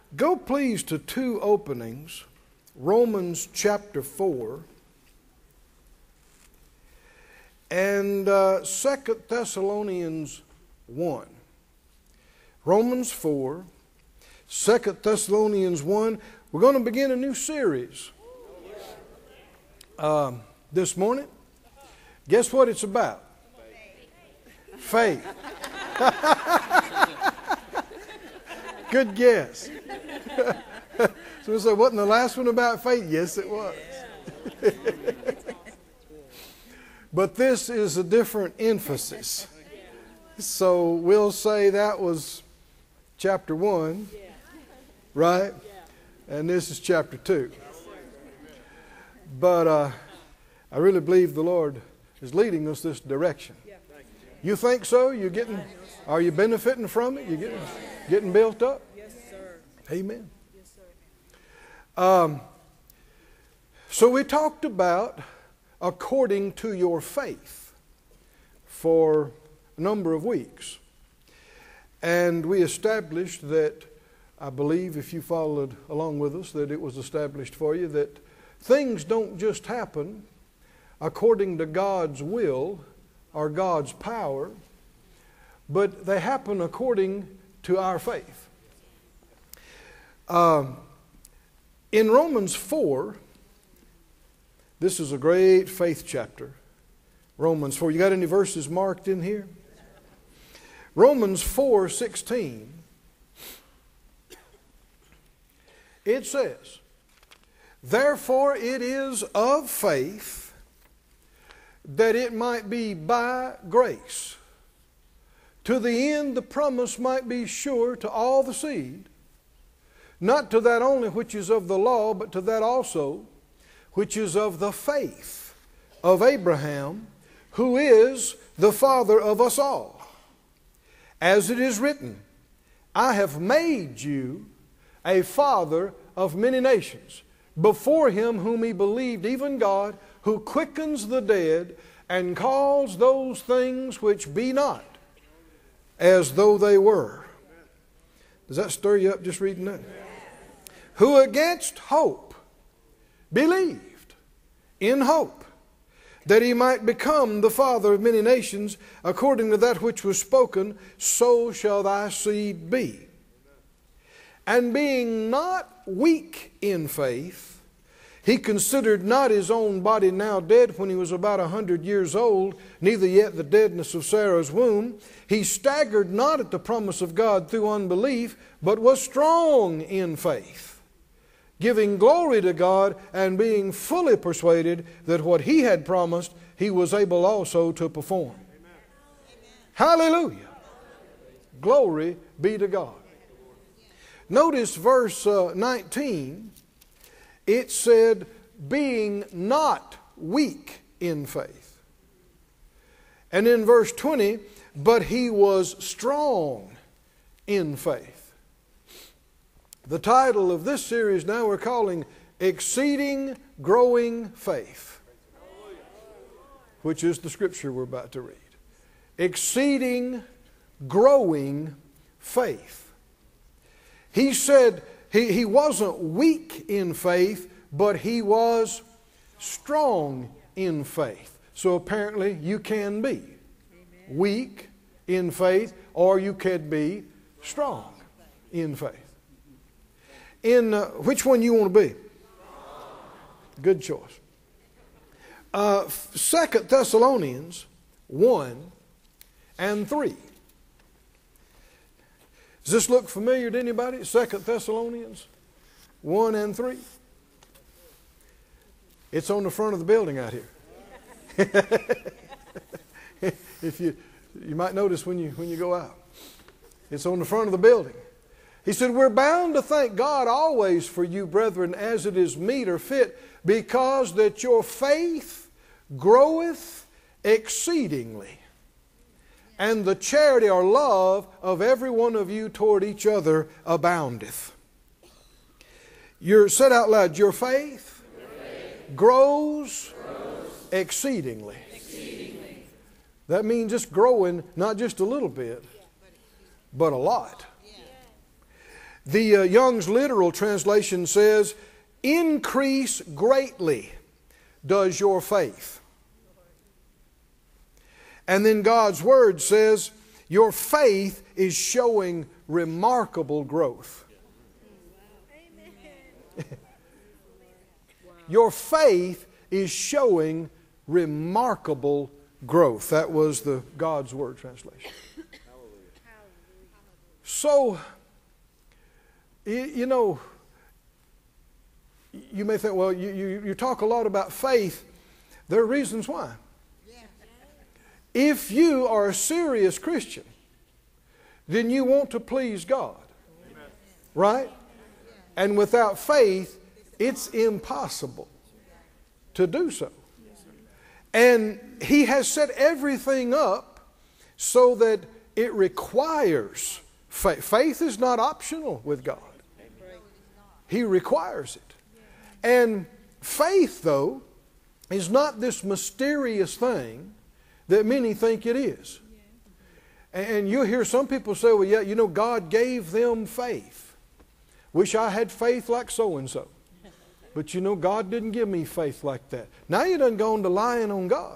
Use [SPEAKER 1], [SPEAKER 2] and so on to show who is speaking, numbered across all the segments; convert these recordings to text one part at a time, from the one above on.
[SPEAKER 1] Go please to two openings, Romans chapter 4 and 2 Thessalonians 1. Romans 4, 2 Thessalonians 1. We're going to begin a new series this morning. Guess what it's about? Faith. Good guess. So we say, wasn't the last one about faith? Yes, it was. But this is a different emphasis. So we'll say that was chapter 1, right? And this is chapter 2. But I really believe the Lord is leading us this direction. You think so? Are you benefiting from it? You getting built up?
[SPEAKER 2] Yes, sir.
[SPEAKER 1] Amen.
[SPEAKER 2] Yes, sir.
[SPEAKER 1] So we talked about according to your faith for a number of weeks. And we established that, I believe if you followed along with us, that it was established for you that things don't just happen according to God's will or God's power, but they happen according to our faith. In Romans 4, this is a great faith chapter. Romans 4. You got any verses marked in here? Romans 4:16. It says, "Therefore it is of faith, that it might be by grace, to the end the promise might be sure to all the seed, not to that only which is of the law, but to that also which is of the faith of Abraham, who is the father of us all. As it is written, I have made you a father of many nations, before him whom he believed, even God, who quickens the dead and calls those things which be not as though they were." Does that stir you up just reading that? "Who against hope believed in hope, that he might become the father of many nations, according to that which was spoken, so shall thy seed be. And being not weak in faith, he considered not his own body now dead when he was about 100 years old, neither yet the deadness of Sarah's womb. He staggered not at the promise of God through unbelief, but was strong in faith, giving glory to God, and being fully persuaded that what he had promised, he was able also to perform." Amen. Hallelujah. Glory be to God. Notice verse 19. It said, being not weak in faith. And in verse 20, but he was strong in faith. The title of this series now we're calling Exceeding Growing Faith, which is the scripture we're about to read. Exceeding Growing Faith. He said he wasn't weak in faith, but he was strong in faith. So apparently you can be weak in faith, or you can be strong in faith. In which one you want to be? Good choice. 2 Thessalonians 1 and 3. Does this look familiar to anybody? 2 Thessalonians 1 and 3. It's on the front of the building out here. If you might notice when you go out. It's on the front of the building. He said, "We're bound to thank God always for you, brethren, as it is meet or fit, because that your faith groweth exceedingly, and the charity or love of every one of you toward each other aboundeth." Said out loud, your faith grows exceedingly. That means it's growing not just a little bit, but a lot. The Young's literal translation says, increase greatly does your faith. And then God's Word says, your faith is showing remarkable growth. Your faith is showing remarkable growth. That was the God's Word translation. So, you know, you may think, well, you talk a lot about faith. There are reasons why. If you are a serious Christian, then you want to please God. Right? And without faith, it's impossible to do so. And He has set everything up so that it requires faith. Faith is not optional with God. He requires it. And faith, though, is not this mysterious thing that many think it is. And you'll hear some people say, well, yeah, you know, God gave them faith. Wish I had faith like so-and-so. But you know, God didn't give me faith like that. Now you done gone to lying on God.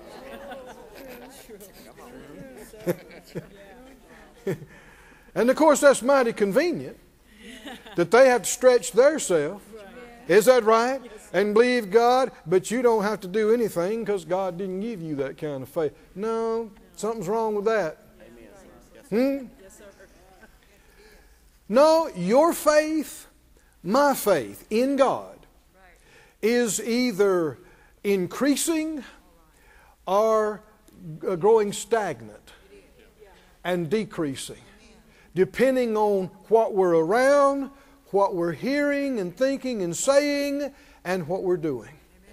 [SPEAKER 1] And of course, that's mighty convenient that they have to stretch theirself. Is that right? And believe God, but you don't have to do anything because God didn't give you that kind of faith. No, something's wrong with that. No, your faith, my faith in God is either increasing or growing stagnant and decreasing, depending on what we're around, what we're hearing and thinking and saying, and what we're doing.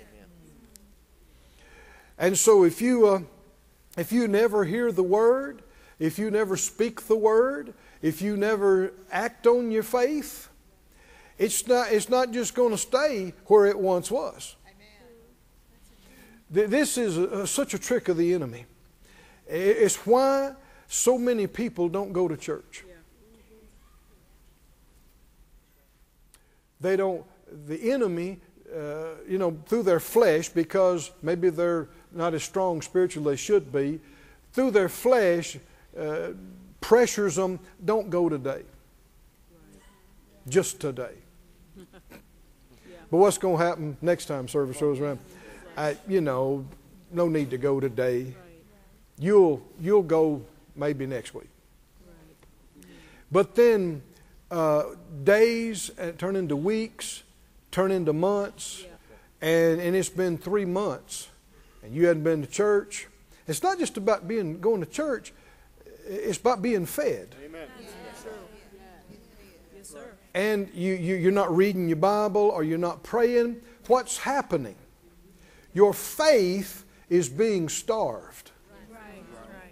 [SPEAKER 1] And so if you never hear the Word, if you never speak the Word, if you never act on your faith, it's not just going to stay where it once was. This is such a trick of the enemy. It's why so many people don't go to church. They don't, the enemy, through their flesh, because maybe they're not as strong spiritually as they should be, through their flesh, pressures them, don't go today. Just today. But what's going to happen next time service rolls around? No need to go today. You'll go maybe next week. But then days turn into weeks, turn into months, and it's been 3 months, and you hadn't been to church. It's not just about going to church. It's about being fed.
[SPEAKER 2] Amen. Yes, sir.
[SPEAKER 1] And you're not reading your Bible or you're not praying. What's happening? Your faith is being starved.
[SPEAKER 2] Right.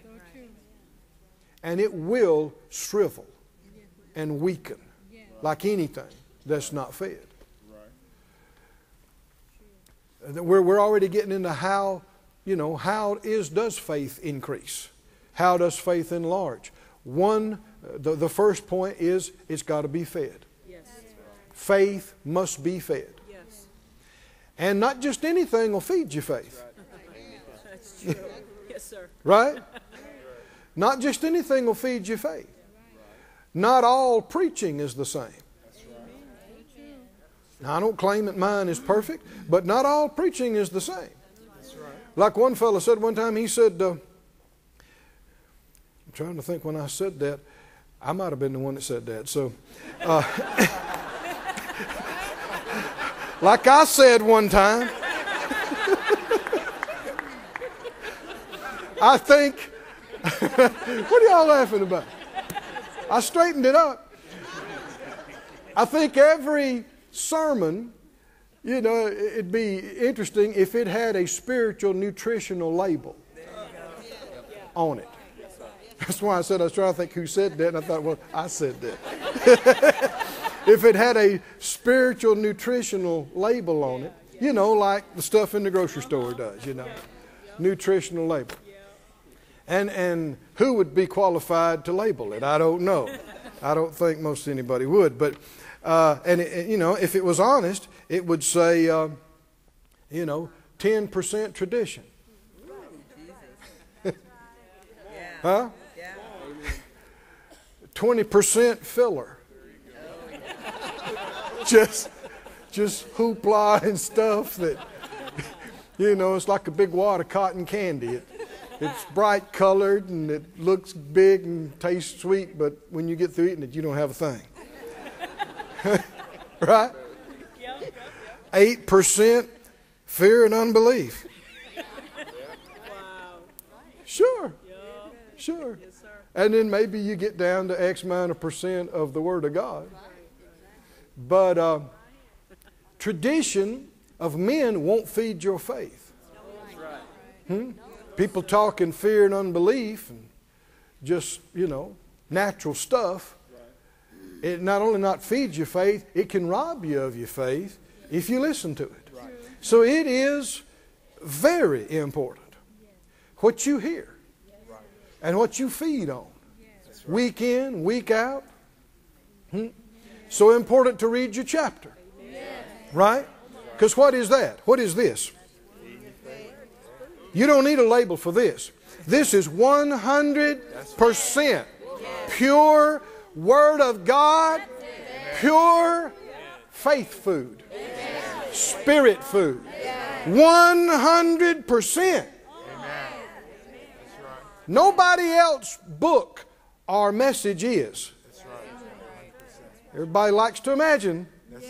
[SPEAKER 1] And it will shrivel and weaken like anything that's not fed. We're already getting into how does faith increase? How does faith enlarge? The first point is it's got to be fed.
[SPEAKER 2] Yes.
[SPEAKER 1] Faith must be fed.
[SPEAKER 2] Yes.
[SPEAKER 1] And not just anything will feed your faith.
[SPEAKER 2] That's true. Yes, sir.
[SPEAKER 1] Right? Not just anything will feed your faith. Not all preaching is the same. Now, I don't claim that mine is perfect, but not all preaching is the same. Like one fellow said one time, he said, I'm trying to think when I said that. I might have been the one that said that. So, like I said one time, I think, what are y'all laughing about? I straightened it up. I think every sermon, it'd be interesting if it had a spiritual nutritional label on it. That's why I said I was trying to think who said that, and I thought, well, I said that. If it had a spiritual nutritional label on it, like the stuff in the grocery store does, nutritional label. And who would be qualified to label it? I don't know. I don't think most anybody would. But, if it was honest, it would say, 10% tradition. Huh? 20% filler. Just hoopla and stuff that, it's like a big wad of cotton candy. It's bright colored and it looks big and tastes sweet, but when you get through eating it, you don't have a thing. Right? 8% fear and unbelief. Sure. Sure. And then maybe you get down to X amount of percent of the Word of God. But tradition of men won't feed your faith. People talk in fear and unbelief and just, natural stuff. It not only not feeds your faith, it can rob you of your faith if you listen to it. So it is very important what you hear and what you feed on. Week in, week out. So important to read your chapter. Right? Because what is that? What is this? You don't need a label for this. This is 100% pure Word of God, pure faith food, spirit food. 100%. Nobody else's book or message is. Everybody likes to imagine.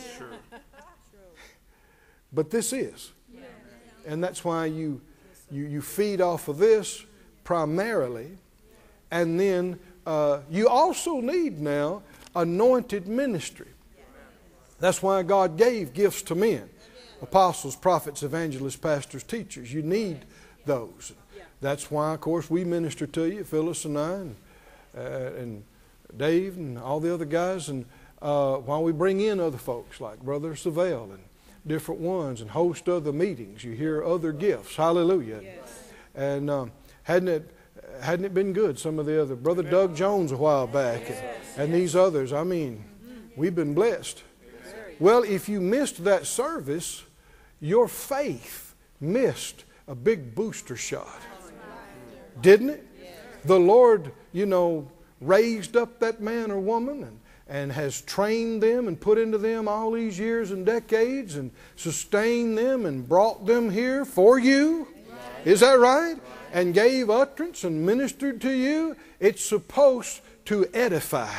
[SPEAKER 1] But this is. And that's why you feed off of this primarily. And then you also need now anointed ministry. That's why God gave gifts to men. Apostles, prophets, evangelists, pastors, teachers. You need those. That's why, of course, we minister to you, Phyllis and I, and Dave and all the other guys. And while we bring in other folks like Brother Savelle and different ones and host other meetings. You hear other gifts. Hallelujah. Yes. And hadn't it been good? Some of the other, Brother Doug Jones a while back and these others. I mean, we've been blessed. Well, if you missed that service, your faith missed a big booster shot. Didn't it? The Lord, raised up that man or woman and has trained them and put into them all these years and decades and sustained them and brought them here for you. Is that right? And gave utterance and ministered to you. It's supposed to edify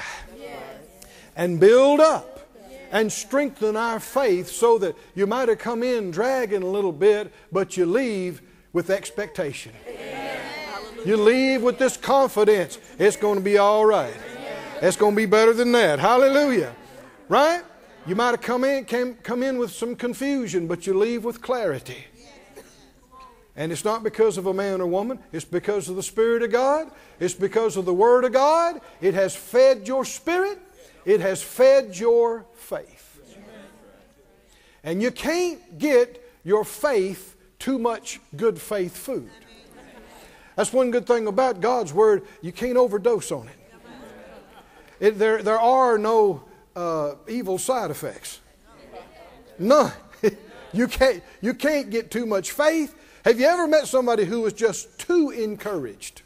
[SPEAKER 1] and build up and strengthen our faith so that you might have come in dragging a little bit, but you leave with expectation. You leave with this confidence. It's going to be all right. It's going to be better than that. Hallelujah. Right? You might have come in with some confusion, but you leave with clarity. And it's not because of a man or woman. It's because of the Spirit of God. It's because of the Word of God. It has fed your spirit. It has fed your faith. And you can't get your faith too much good faith food. That's one good thing about God's Word. You can't overdose on it. There are no evil side effects. None. You can't get too much faith. Have you ever met somebody who was just too encouraged?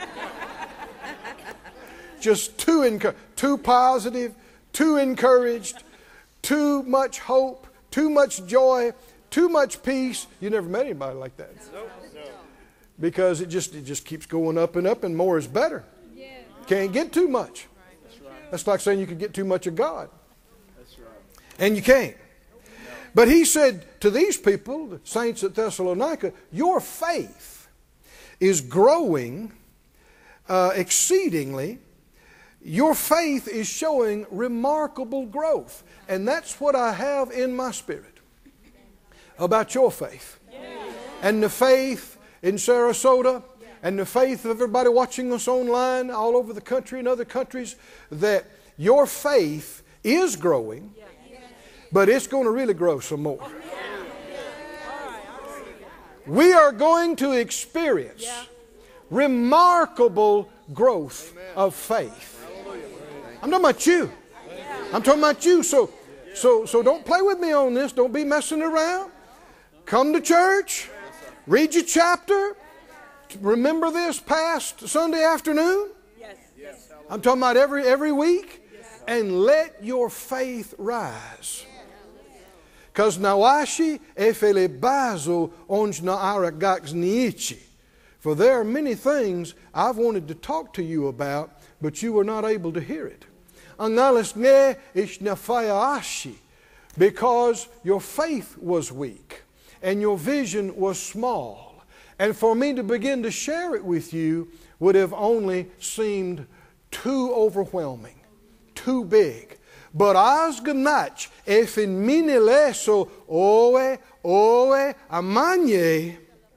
[SPEAKER 1] Just too positive, too encouraged, too much hope, too much joy, too much peace. You never met anybody like that. Because it just keeps going up and more is better. Can't get too much. That's like saying you can get too much of God. And you can't. But he said to these people, the saints at Thessalonica, your faith is growing exceedingly. Your faith is showing remarkable growth. And that's what I have in my spirit about your faith. And the faith in Sarasota, and the faith of everybody watching us online all over the country and other countries, that your faith is growing, but it's going to really grow some more. We are going to experience remarkable growth of faith. I'm talking about you. I'm talking about you. So don't play with me on this. Don't be messing around. Come to church. Read your chapter. Remember this past Sunday afternoon?
[SPEAKER 2] Yes.
[SPEAKER 1] I'm talking about every week. And let your faith rise. Because nawashi efele bazo onjna aragax niichi. For there are many things I've wanted to talk to you about, but you were not able to hear it. Angalis ne ishnafayaashi. Because your faith was weak and your vision was small. And for me to begin to share it with you would have only seemed too overwhelming, too big. But as ganach efin minileso oe amanye.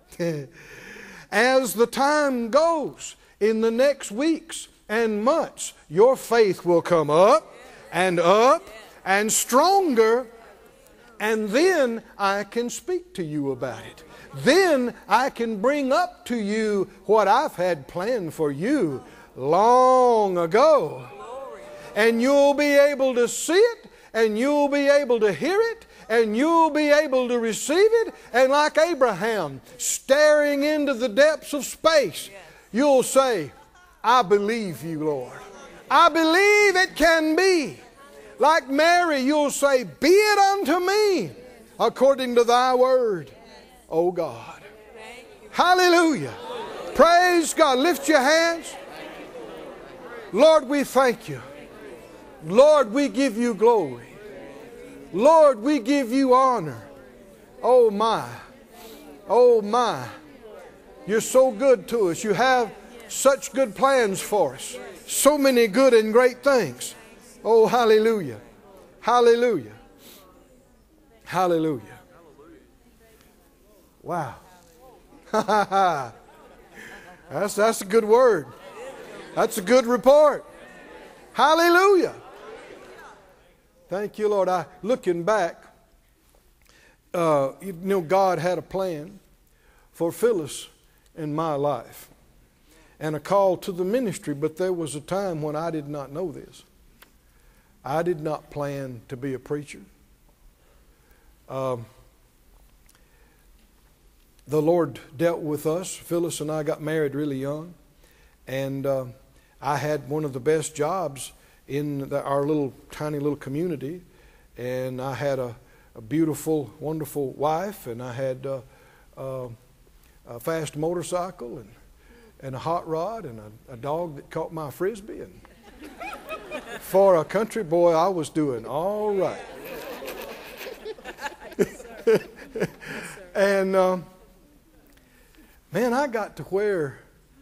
[SPEAKER 1] As the time goes in the next weeks and months, your faith will come up and stronger. And then I can speak to you about it. Then I can bring up to you what I've had planned for you long ago. And you'll be able to see it, and you'll be able to hear it, and you'll be able to receive it. And like Abraham, staring into the depths of space, you'll say, I believe you, Lord. I believe it can be. Like Mary, you'll say, be it unto me according to thy word, O God. Hallelujah. Praise God. Lift your hands. Lord, we thank you. Lord, we give you glory. Lord, we give you honor. Oh my. Oh my. You're so good to us. You have such good plans for us. So many good and great things. Oh, hallelujah. Hallelujah. Hallelujah. Wow. That's a good word. That's a good report. Hallelujah. Thank you, Lord. Looking back, God had a plan for Phyllis in my life and a call to the ministry, but there was a time when I did not know this. I did not plan to be a preacher. The Lord dealt with us. Phyllis and I got married really young, and I had one of the best jobs in our tiny little community, and I had a beautiful, wonderful wife, and I had a fast motorcycle and a hot rod and a dog that caught my frisbee. And for a country boy, I was doing all right. And man, I got to where,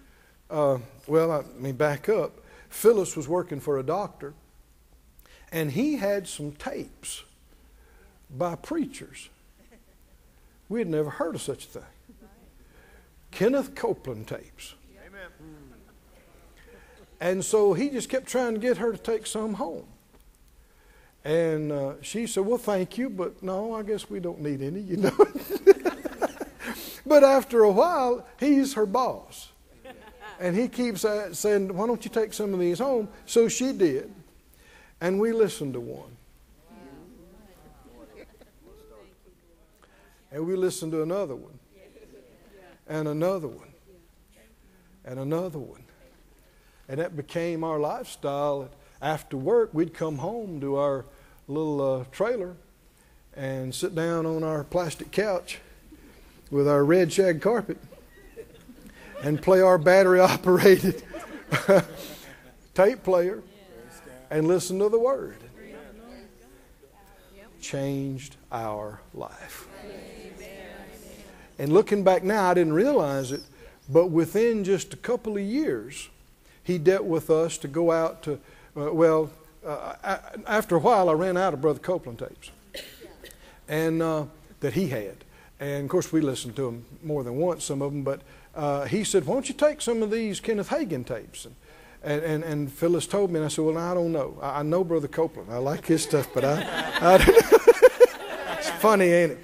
[SPEAKER 1] back up. Phyllis was working for a doctor, and he had some tapes by preachers. We had never heard of such a thing. Kenneth Copeland tapes. Amen. And so he just kept trying to get her to take some home. And she said, well, thank you, but no, I guess we don't need any, you know. But after a while, he's her boss. And he keeps saying, why don't you take some of these home? So she did. And we listened to one. And we listened to another one. And another one. And another one. And that became our lifestyle. After work, we'd come home to our little trailer and sit down on our plastic couch with our red shag carpet and play our battery-operated tape player and listen to the Word. Changed our life. And looking back now, I didn't realize it, but within just a couple of years, he dealt with us to go out to, after a while, I ran out of Brother Copeland tapes and that he had. And, of course, we listened to them more than once, some of them, but he said, why don't you take some of these Kenneth Hagin tapes? And Phyllis told me, and I said, well, I don't know. I know Brother Copeland. I like his stuff, but I don't know. It's funny, ain't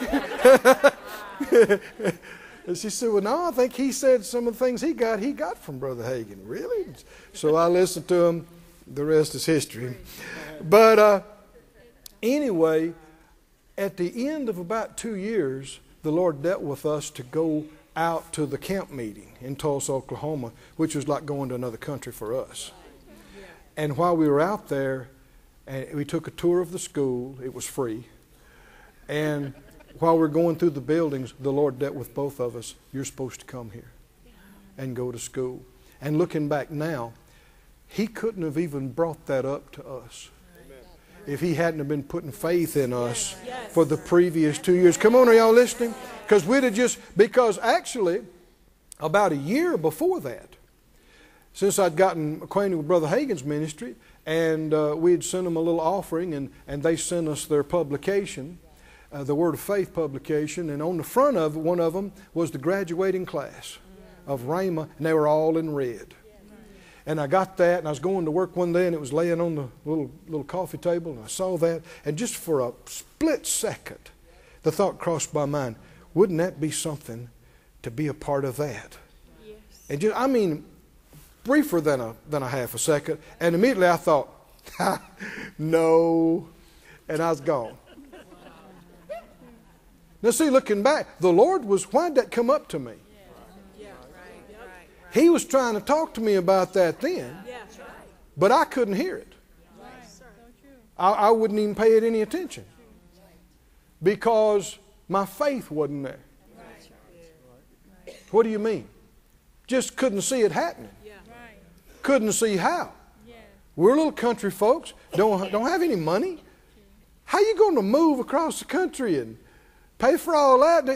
[SPEAKER 1] it? And she said, well, no, I think he said some of the things he got from Brother Hagin. Really? So I listened to him The rest is history. But anyway, at the end of about 2 years, the Lord dealt with us to go out to the camp meeting in Tulsa, Oklahoma, which was like going to another country for us. And while we were out there, we took a tour of the school. It was free. And while we're going through the buildings, the Lord dealt with both of us. You're supposed to come here and go to school. And looking back now, He couldn't have even brought that up to us if He hadn't have been putting faith in us for the previous 2 years. Come on, are y'all listening? Because actually, about a year before that, since I'd gotten acquainted with Brother Hagin's ministry, and we had sent them a little offering, and they sent us their publication, the Word of Faith publication, and on the front of it, one of them was the graduating class of Rhema, and they were all in red. And I got that, and I was going to work one day, and it was laying on the little coffee table, and I saw that, and just for a split second, the thought crossed my mind, wouldn't that be something to be a part of that? Yes. And just, briefer than a half a second, and immediately I thought, no, and I was gone. Now see, looking back, the Lord why'd that come up to me? He was trying to talk to me about that then, but I couldn't hear it. I wouldn't even pay it any attention because my faith wasn't there. What do you mean? Just couldn't see it happening. Couldn't see how. We're little country folks, don't have any money. How you going to move across the country and pay for all that?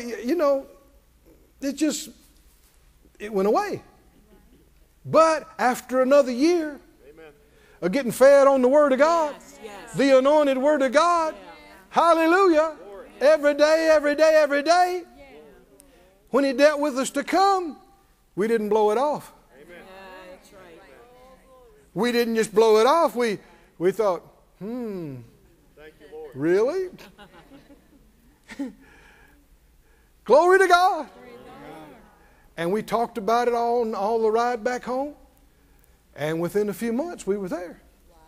[SPEAKER 1] It went away. But after another year of getting fed on the Word of God, the anointed Word of God, hallelujah, every day, when He dealt with us to come, we didn't blow it off. We didn't just blow it off. We thought, really? Glory to God. And we talked about it all the ride back home. And within a few months, we were there.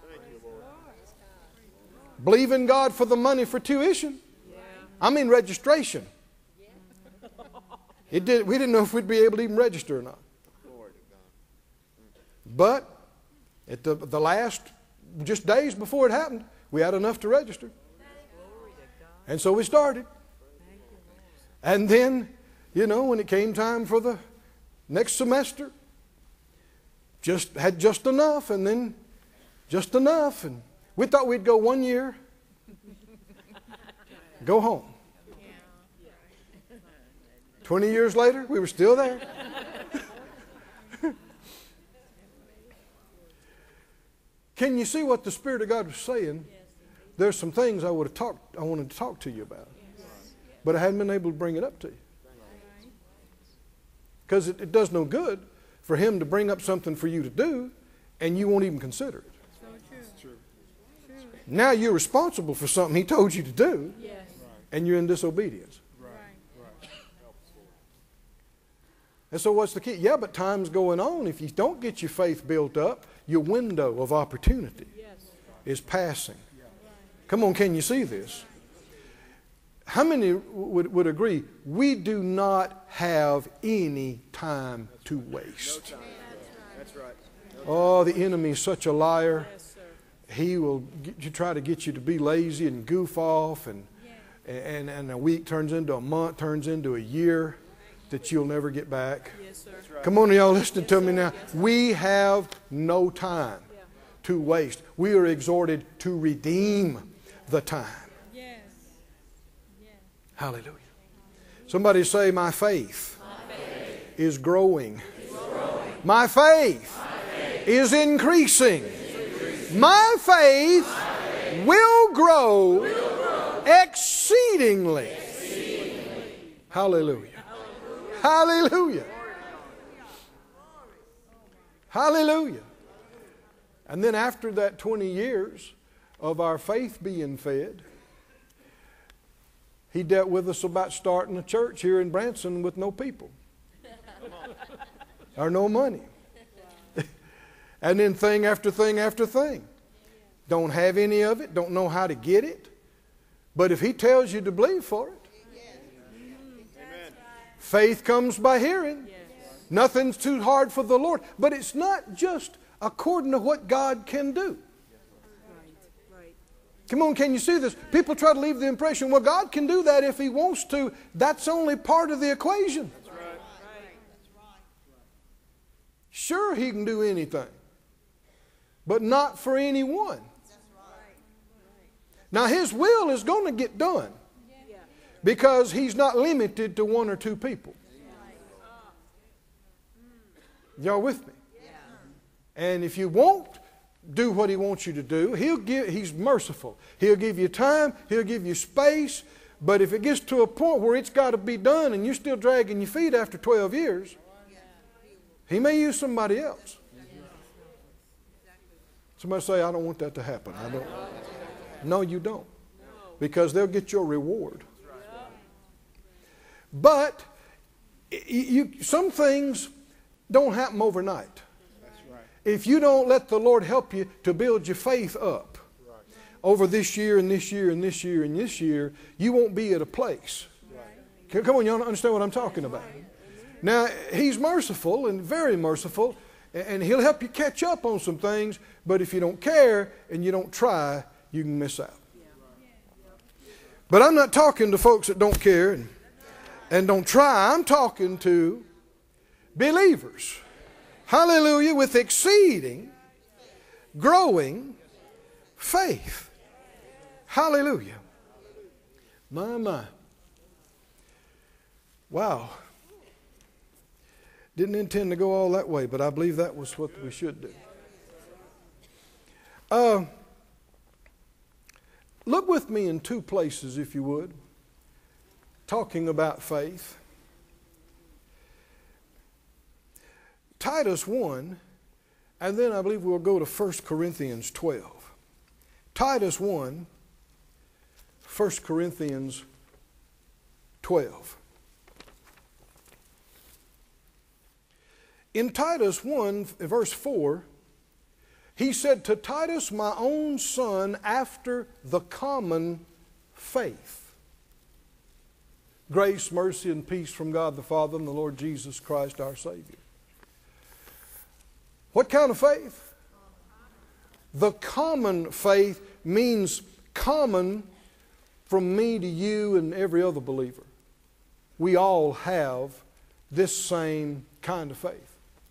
[SPEAKER 1] Believing God for the money for tuition. Registration. We didn't know if we'd be able to even register or not. But at the last, just days before it happened, we had enough to register. And so we started. And then, when it came time for the next semester, had just enough, and then just enough. And we thought we'd go 1 year, go home. 20 years later, we were still there. Can you see what the Spirit of God was saying? There's some things I wanted to talk to you about, but I hadn't been able to bring it up to you. Because it does no good for Him to bring up something for you to do, and you won't even consider it. Now you're responsible for something He told you to do, and you're in disobedience. And so what's the key? Yeah, but time's going on. If you don't get your faith built up, your window of opportunity is passing. Come on, can you see this? How many would agree we do not have any time to waste? That's right. Oh, the enemy is such a liar. He will try to get you to be lazy and goof off, and a week turns into a month, turns into a year that you'll never get back. Yes, sir. Come on, y'all listening to me now. We have no time to waste. We are exhorted to redeem the time. Yes. Hallelujah. Somebody say, my faith is growing. My faith is increasing. My faith will grow exceedingly. Hallelujah. Hallelujah. Hallelujah. And then after that 20 years of our faith being fed, He dealt with us about starting a church here in Branson with no people or no money. And then thing after thing after thing. Don't have any of it, don't know how to get it. But if He tells you to believe for it, faith comes by hearing. Nothing's too hard for the Lord. But it's not just according to what God can do. Come on, can you see this? People try to leave the impression, well, God can do that if He wants to. That's only part of the equation. Sure, He can do anything, but not for anyone. Now, His will is going to get done because He's not limited to one or two people. Y'all with me? And if you won't do what He wants you to do, He's merciful. He'll give you time, He'll give you space, but if it gets to a point where it's got to be done and you're still dragging your feet after 12 years, He may use somebody else. Somebody say, I don't want that to happen. I don't. No, you don't. Because they'll get your reward. But some things don't happen overnight. If you don't let the Lord help you to build your faith up over this year and this year and this year and this year, you won't be at a place. Come on, y'all understand what I'm talking about. Now, He's merciful and very merciful, and He'll help you catch up on some things, but if you don't care and you don't try, you can miss out. But I'm not talking to folks that don't care and don't try. I'm talking to believers. Hallelujah, with exceeding, growing faith. Hallelujah. My. Wow. Didn't intend to go all that way, but I believe that was what we should do. Look with me in two places, if you would, talking about faith. Titus 1, and then I believe we'll go to 1 Corinthians 12. Titus 1, 1 Corinthians 12. In Titus 1, verse 4, he said, to Titus, my own son, after the common faith. Grace, mercy, and peace from God the Father and the Lord Jesus Christ our Savior. What kind of faith? The common faith means common from me to you and every other believer. We all have this same kind of faith.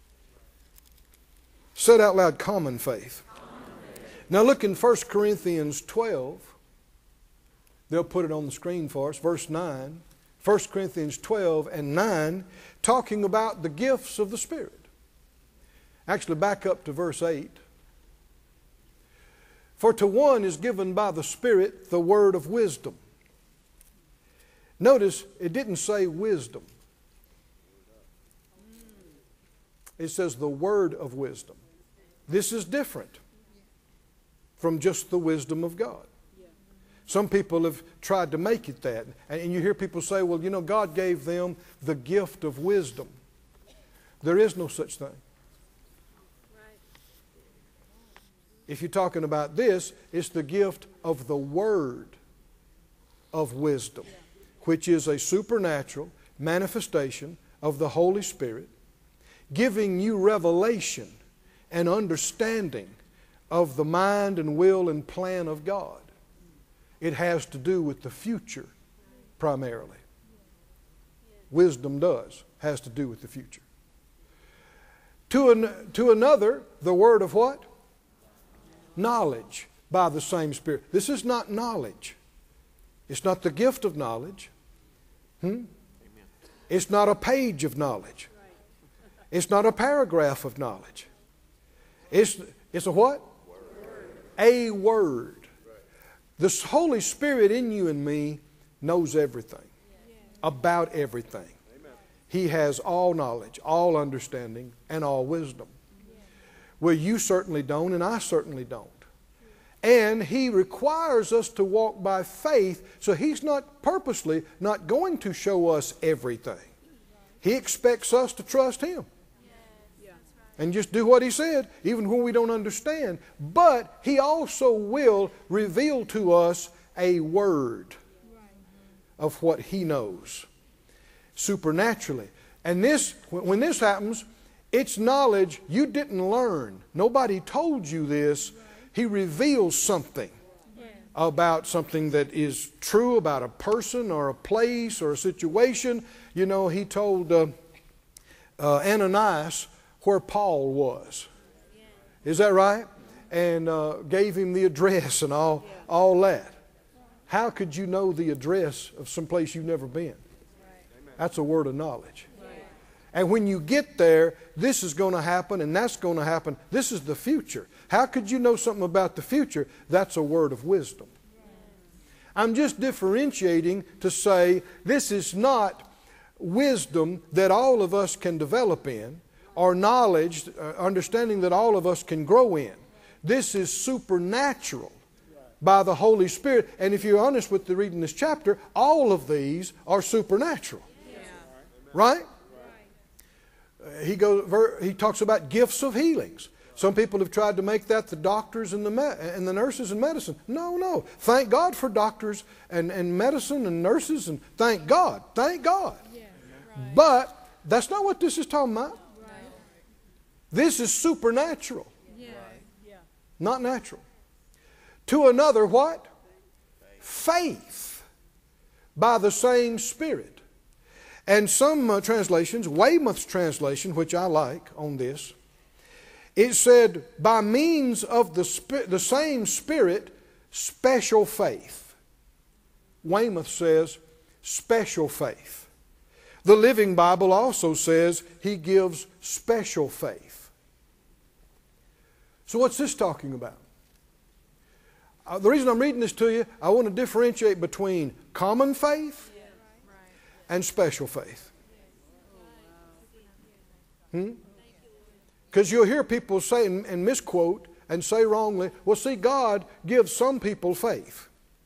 [SPEAKER 1] Say it out loud, common faith. Now look in 1 Corinthians 12. They'll put it on the screen for us. Verse 9. 1 Corinthians 12 and 9, talking about the gifts of the Spirit. Actually, back up to verse 8. For to one is given by the Spirit the word of wisdom. Notice, it didn't say wisdom. It says the word of wisdom. This is different from just the wisdom of God. Some people have tried to make it that. And you hear people say, well, you know, God gave them the gift of wisdom. There is no such thing. If you're talking about this, it's the gift of the word of wisdom, which is a supernatural manifestation of the Holy Spirit, giving you revelation and understanding of the mind and will and plan of God. It has to do with the future primarily. Wisdom has to do with the future. To another, the word of what? Knowledge by the same Spirit. This is not knowledge. It's not the gift of knowledge. It's not a page of knowledge. It's not a paragraph of knowledge. It's a what? A word. The Holy Spirit in you and me knows everything, about everything. He has all knowledge, all understanding, and all wisdom. Well, you certainly don't, and I certainly don't. And He requires us to walk by faith, so He's not purposely not going to show us everything. He expects us to trust Him. and just do what He said, even when we don't understand. But He also will reveal to us a word of what He knows supernaturally. And this, when this happens, it's knowledge you didn't learn. Nobody told you this. He reveals something about something that is true about a person or a place or a situation. You know, He told Ananias where Paul was. Is that right? And gave him the address and all that. How could you know the address of some place you've never been? That's a word of knowledge. And when you get there, this is going to happen and that's going to happen. This is the future. How could you know something about the future? That's a word of wisdom. I'm just differentiating to say this is not wisdom that all of us can develop in, or knowledge, understanding that all of us can grow in. This is supernatural by the Holy Spirit. And if you're honest with the reading this chapter, all of these are supernatural. Right? He talks about gifts of healings. Some people have tried to make that the doctors and the nurses and medicine. No. Thank God for doctors and medicine and nurses, and thank God. Thank God. But that's not what this is talking about. This is supernatural. Not natural. To another what? Faith by the same Spirit. And some translations, Weymouth's translation, which I like on this, it said, by means of the same Spirit, special faith. Weymouth says, special faith. The Living Bible also says He gives special faith. So what's this talking about? The reason I'm reading this to you, I want to differentiate between common faith and special faith. Because you'll hear people say and misquote and say wrongly, well, see, God gives some people faith.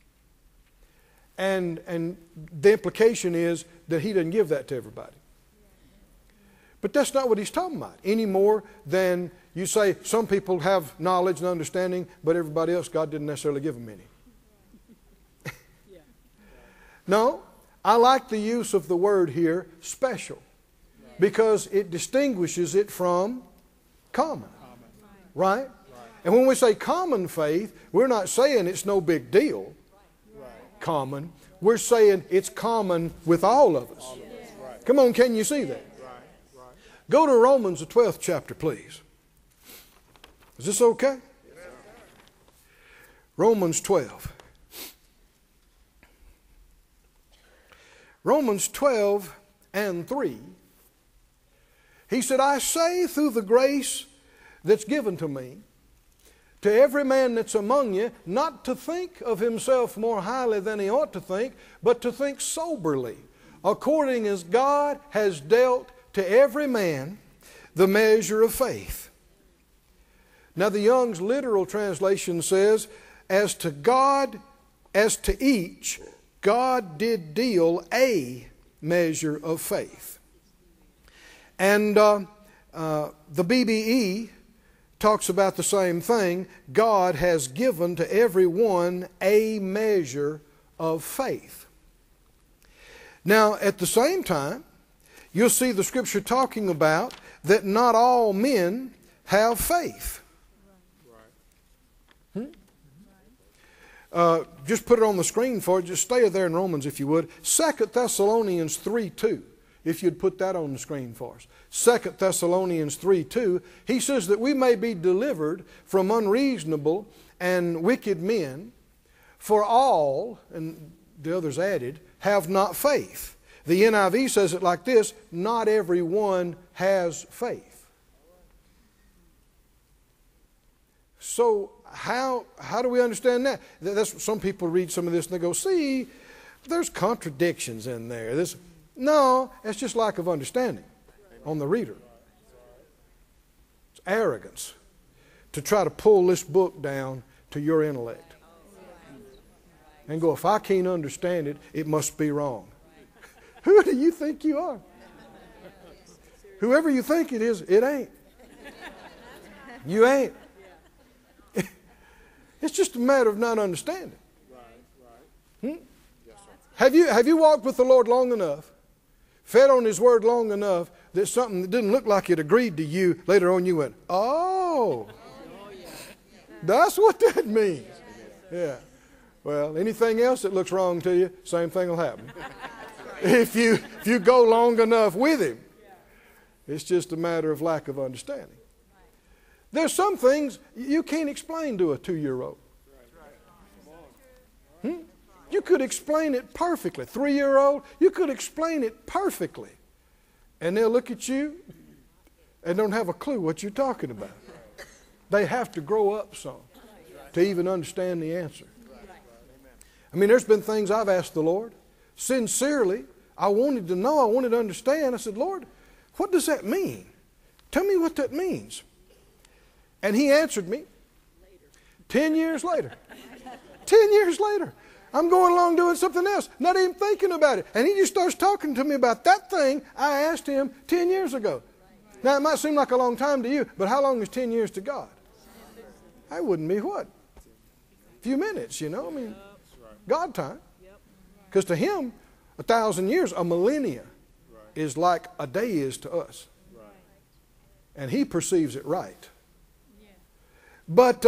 [SPEAKER 1] And the implication is that He doesn't give that to everybody. But that's not what He's talking about, any more than you say some people have knowledge and understanding, but everybody else, God didn't necessarily give them any. No, I like the use of the word here, special, because it distinguishes it from common. Right? And when we say common faith, we're not saying it's no big deal. Common. We're saying it's common with all of us. Come on, can you see that? Go to Romans, the 12th chapter, please. Is this okay? Romans 12. Romans 12 and 3. He said, I say through the grace that's given to me, to every man that's among you, not to think of himself more highly than he ought to think, but to think soberly, according as God has dealt to every man the measure of faith. Now the Young's literal translation says, as to each, God did deal a measure of faith. And the BBE talks about the same thing. God has given to everyone a measure of faith. Now, at the same time, you'll see the Scripture talking about that not all men have faith. Just put it on the screen for you. Just stay there in Romans if you would. 2 Thessalonians 3:2. If you'd put that on the screen for us. 2 Thessalonians 3:2. He says that we may be delivered from unreasonable and wicked men, for all, and the others added, have not faith. The NIV says it like this, not everyone has faith. So how do we understand that? That's, some people read some of this and they go, see, there's contradictions in there. No, it's just lack of understanding on the reader. It's arrogance to try to pull this book down to your intellect. And go, if I can't understand it, it must be wrong. Who do you think you are? Whoever you think it is, it ain't. You ain't. It's just a matter of not understanding. Have you walked with the Lord long enough, fed on His Word long enough, that something that didn't look like it agreed to you, later on you went, oh, that's what that means. Yeah. Well, anything else that looks wrong to you, same thing will happen. If you go long enough with Him. It's just a matter of lack of understanding. There's some things you can't explain to a 2-year-old. You could explain it perfectly. 3-year-old, you could explain it perfectly. And they'll look at you and don't have a clue what you're talking about. They have to grow up some to even understand the answer. I mean, there's been things I've asked the Lord. Sincerely, I wanted to know, I wanted to understand. I said, Lord, what does that mean? Tell me what that means. And He answered me 10 years later. 10 years later. I'm going along doing something else, not even thinking about it. And He just starts talking to me about that thing I asked Him 10 years ago. Now, it might seem like a long time to you, but how long is 10 years to God? That wouldn't be what? A few minutes, I mean, God time. Because to Him, 1,000 years, a millennia, is like a day is to us. And He perceives it right. But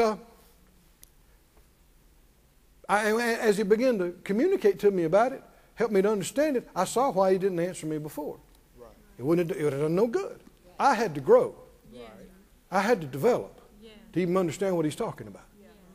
[SPEAKER 1] as He began to communicate to me about it, help me to understand it, I saw why He didn't answer me before. It would have done no good. I had to grow. I had to develop to even understand what He's talking about.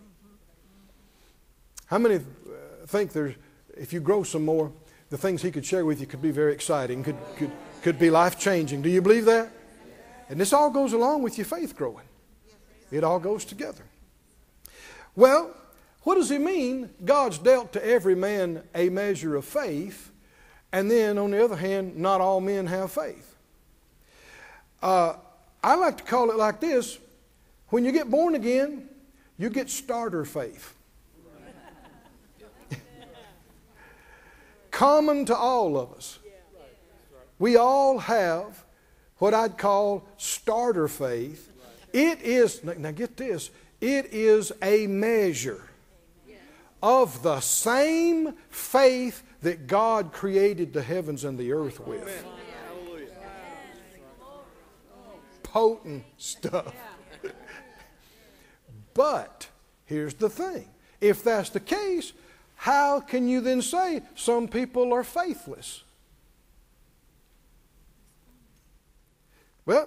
[SPEAKER 1] How many think if you grow some more, the things He could share with you could be very exciting, could be life-changing? Do you believe that? And this all goes along with your faith growing. It all goes together. Well, what does He mean? God's dealt to every man a measure of faith, and then on the other hand, not all men have faith. I like to call it like this. When you get born again, you get starter faith. Common to all of us. We all have what I'd call starter faith. It is, now get this, it is a measure of the same faith that God created the heavens and the earth with. Potent stuff. But here's the thing. If that's the case, how can you then say some people are faithless? Well,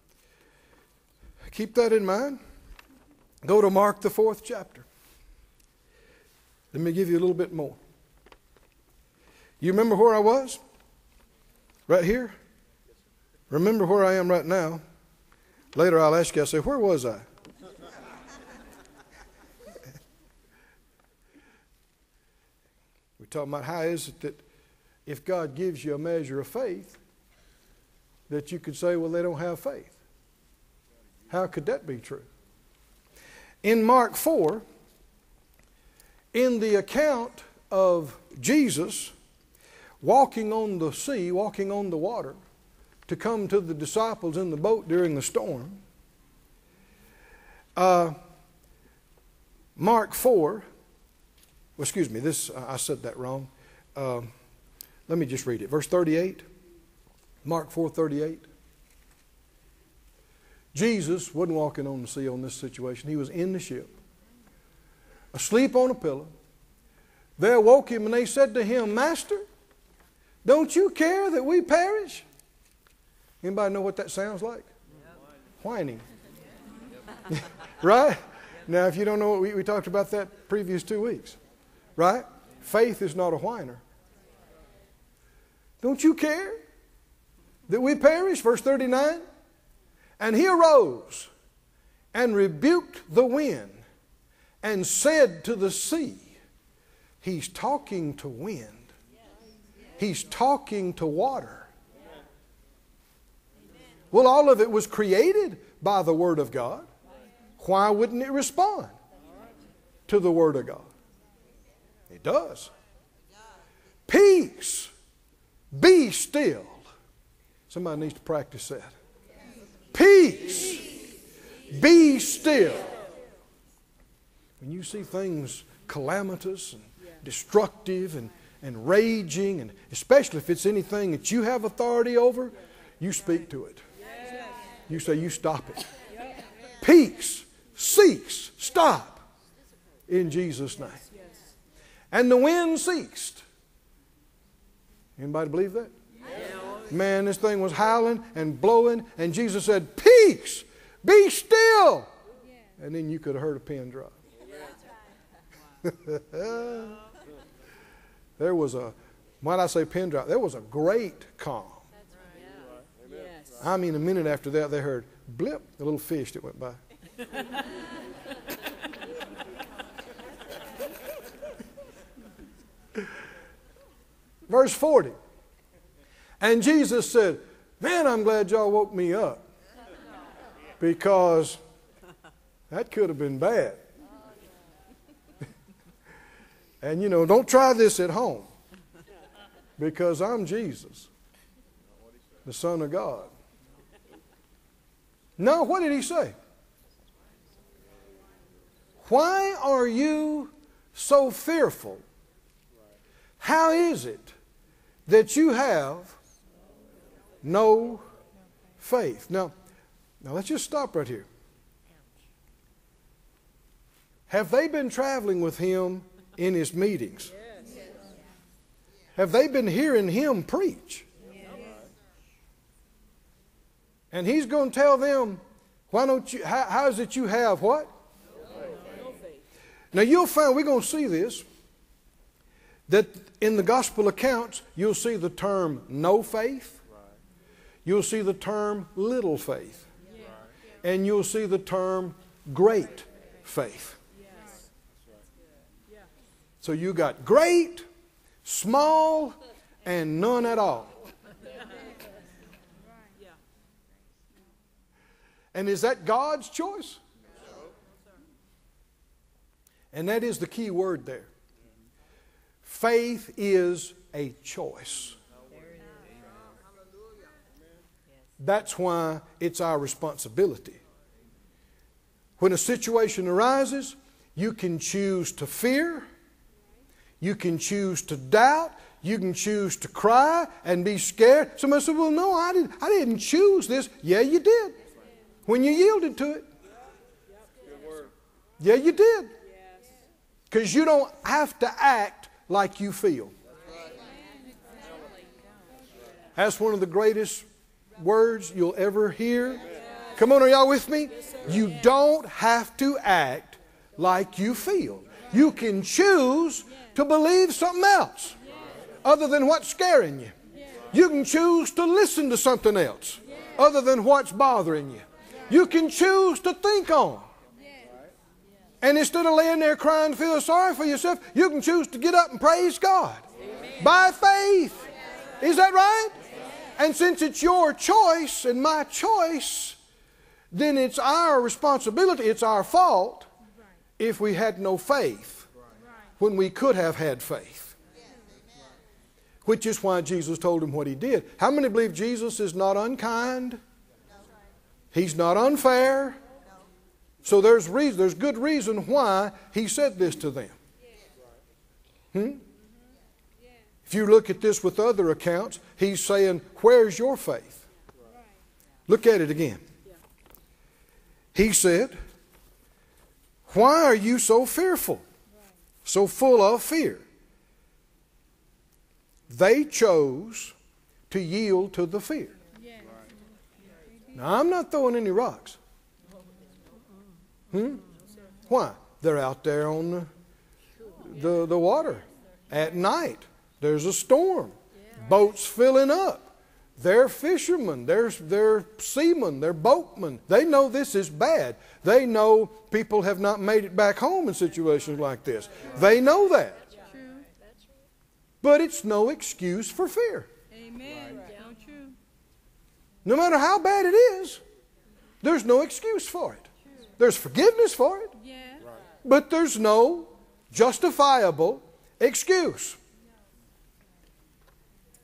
[SPEAKER 1] keep that in mind. Go to Mark the 4th chapter. Let me give you a little bit more. You remember where I was? Right here? Remember where I am right now. Later I'll ask you, I'll say, where was I? We're talking about how is it that if God gives you a measure of faith, that you could say, well, they don't have faith. How could that be true? In Mark 4, in the account of Jesus walking on the sea, walking on the water, to come to the disciples in the boat during the storm, Mark 4, I said that wrong. Let me just read it. Verse 38, Mark 4:38. Jesus wasn't walking on the sea on this situation. He was in the ship, asleep on a pillow. They awoke Him and they said to Him, Master, don't you care that we perish? Anybody know what that sounds like? Whining. Right? Now, if you don't know, we talked about that previous 2 weeks. Right? Faith is not a whiner. Don't you care that we perish? Verse 39. And He arose and rebuked the wind and said to the sea. He's talking to wind. He's talking to water. Well, all of it was created by the Word of God. Why wouldn't it respond to the Word of God? It does. Peace, be still. Somebody needs to practice that. Peace, Be still. When you see things calamitous and destructive and raging, and especially if it's anything that you have authority over, you speak to it. You say, you stop it. Peace, cease, stop in Jesus' name. And the wind ceased. Anybody believe that? Man, this thing was howling and blowing, and Jesus said, peace, be still. And then you could have heard a pin drop. There was a, when I say pin drop, there was a great calm. I mean, a minute after that, they heard blip, the little fish that went by. Verse 40. And Jesus said, man, I'm glad y'all woke me up, because that could have been bad. And you know, don't try this at home, because I'm Jesus, the Son of God. No, what did he say? Why are you so fearful? How is it that you have no faith? Now let's just stop right here. Have they been traveling with him in his meetings? Have they been hearing him preach? And he's going to tell them, why don't you, how is it you have what?
[SPEAKER 2] No faith.
[SPEAKER 1] Now you'll find, we're going to see this, that in the gospel accounts, you'll see the term no faith. You'll see the term little faith. And you'll see the term great faith. So you got great, small, and none at all. And is that God's choice? And that is the key word there. Faith is a choice. That's why it's our responsibility. When a situation arises, you can choose to fear. You can choose to doubt. You can choose to cry and be scared. Somebody said, well, no, I didn't choose this. Yeah, you did. When you yielded to it. Yeah, you did. Because you don't have to act like you feel. That's one of the greatest words you'll ever hear. Come on, are y'all with me? You don't have to act like you feel. You can choose to believe something else other than what's scaring you. You can choose to listen to something else other than what's bothering you. You can choose to think on. And instead of laying there crying, feel sorry for yourself, you can choose to get up and praise God. By faith. Is that right? And since it's your choice and my choice, then it's our responsibility, it's our fault if we had no faith when we could have had faith. Which is why Jesus told him what he did. How many believe Jesus is not unkind? He's not unfair. So there's good reason why he said this to them. If you look at this with other accounts, he's saying, where's your faith? Look at it again. He said, why are you so fearful? So full of fear? They chose to yield to the fear. Now, I'm not throwing any rocks. Why? They're out there on the water at night. There's a storm. Boats filling up. They're fishermen. They're seamen. They're boatmen. They know this is bad. They know people have not made it back home in situations like this. They know that. But it's no excuse for fear.
[SPEAKER 2] Amen.
[SPEAKER 1] No matter how bad it is, there's no excuse for it. There's forgiveness for it. But there's no justifiable excuse.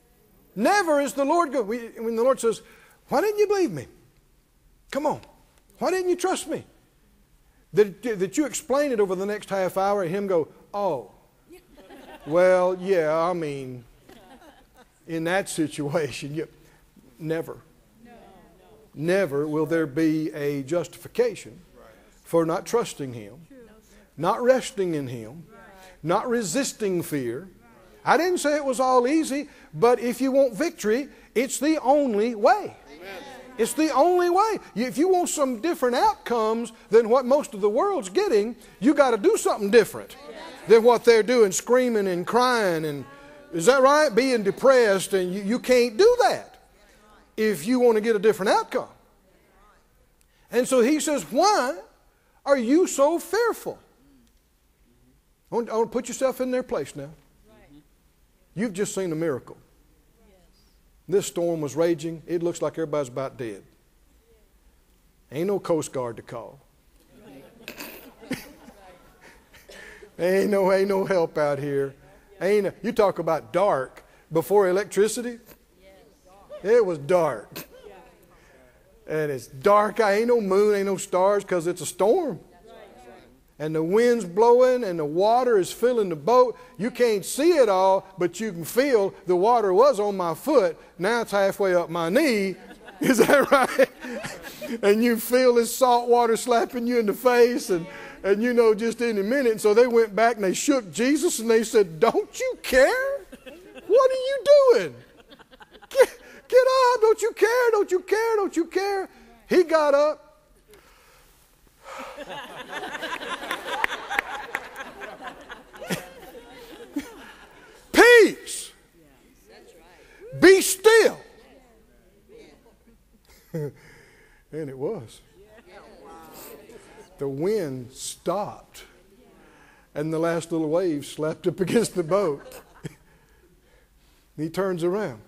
[SPEAKER 1] Never is the Lord good. When the Lord says, why didn't you believe me? Come on. Why didn't you trust me? That you explain it over the next half hour and him go, oh, well, yeah, I mean, in that situation, never. Never will there be a justification for not trusting him, not resting in him, not resisting fear. I didn't say it was all easy, but if you want victory, it's the only way. It's the only way. If you want some different outcomes than what most of the world's getting, you got to do something different than what they're doing, screaming and crying. And is that right? Being depressed, and you can't do that if you want to get a different outcome. And so he says, why are you so fearful? I want to put yourself in their place now. You've just seen a miracle. This storm was raging. It looks like everybody's about dead. Ain't no Coast Guard to call. ain't no help out here. You talk about dark before electricity. It was dark. And it's dark. Ain't no moon, ain't no stars because it's a storm. And the wind's blowing and the water is filling the boat. You can't see it all, but you can feel the water was on my foot. Now it's halfway up my knee. Is that right? And you feel this salt water slapping you in the face and you know just any minute. And so they went back and they shook Jesus and they said, don't you care? What are you doing? Get up. Don't you care? Don't you care? Don't you care? He got up. Peace. Be still. And it was. The wind stopped. And the last little wave slapped up against the boat. He turns around.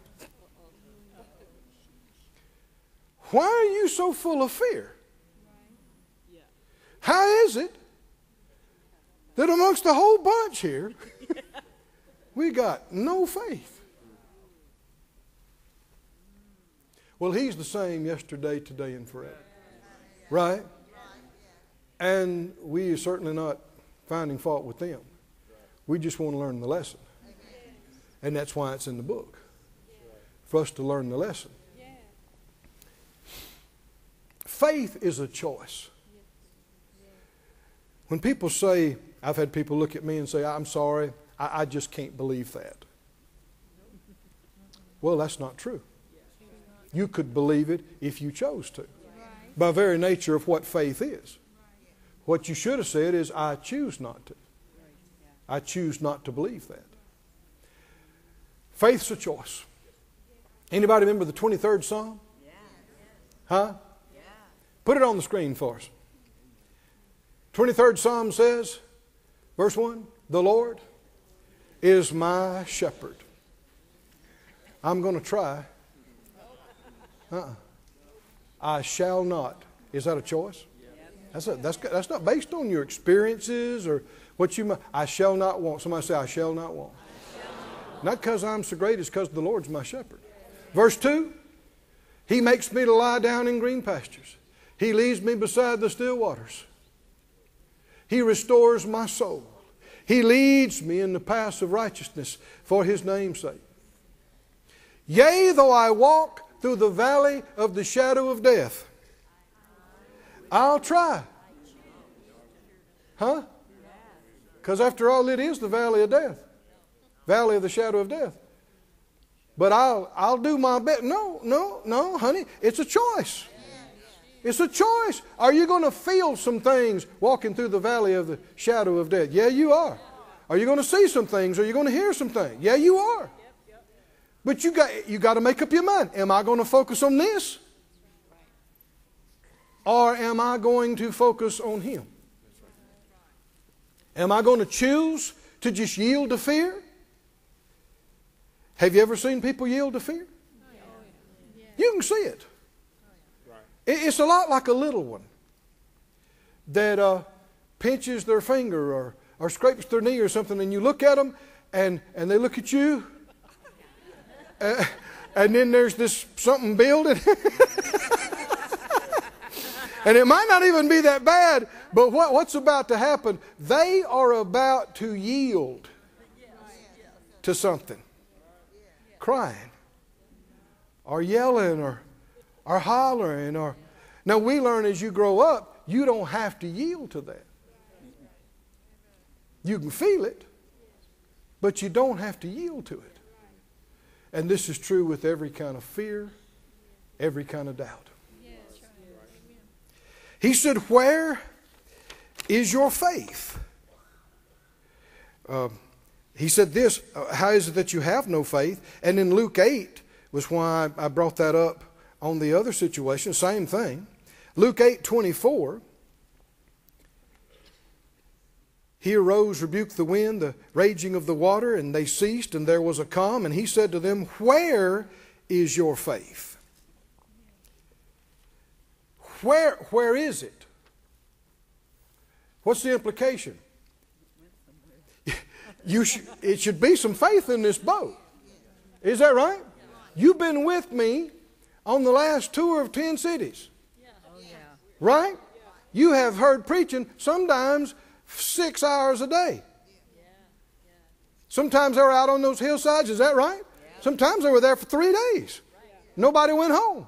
[SPEAKER 1] Why are you so full of fear? How is it that amongst the whole bunch here, we got no faith? Well, he's the same yesterday, today, and forever. Right? And we are certainly not finding fault with them. We just want to learn the lesson. And that's why it's in the book. For us to learn the lesson. Faith is a choice. When people say, I've had people look at me and say, I'm sorry, I just can't believe that. Well, that's not true. You could believe it if you chose to. By very nature of what faith is. What you should have said is, I choose not to. I choose not to believe that. Faith's a choice. Anybody remember the 23rd Psalm? Huh? Put it on the screen for us. 23rd Psalm says, verse 1, the Lord is my shepherd. I'm going to try. I shall not. Is that a choice? That's not based on your experiences or what you. I shall not want. Somebody say, I shall not want. Not because I'm so great, it's because the Lord's my shepherd. Verse 2, He makes me to lie down in green pastures. He leads me beside the still waters. He restores my soul. He leads me in the paths of righteousness for His name's sake. Yea, though I walk through the valley of the shadow of death, I'll try. Huh? Because after all, it is the valley of death. Valley of the shadow of death. But I'll do my best. No, honey. It's a choice. It's a choice. Are you going to feel some things walking through the valley of the shadow of death? Yeah, you are. Are you going to see some things? Are you going to hear some things? Yeah, you are. But you got to make up your mind. Am I going to focus on this? Or am I going to focus on Him? Am I going to choose to just yield to fear? Have you ever seen people yield to fear? You can see it. It's a lot like a little one that pinches their finger or scrapes their knee or something, and you look at them and they look at you, and then there's this something building. And it might not even be that bad, but what's about to happen? They are about to yield to something. Crying, or yelling, or hollering. Now we learn as you grow up, you don't have to yield to that. You can feel it, but you don't have to yield to it. And this is true with every kind of fear, every kind of doubt. He said, where is your faith? He said this, how is it that you have no faith? And in Luke 8 was why I brought that up on the other situation, same thing. Luke 8:24, he arose, rebuked the wind, the raging of the water, and they ceased, and there was a calm. And he said to them, where is your faith? Where is it? What's the implication? It should be some faith in this boat. Is that right? You've been with me on the last tour of 10 cities. Right? You have heard preaching sometimes 6 hours a day. Sometimes they were out on those hillsides. Is that right? Sometimes they were there for 3 days. Nobody went home.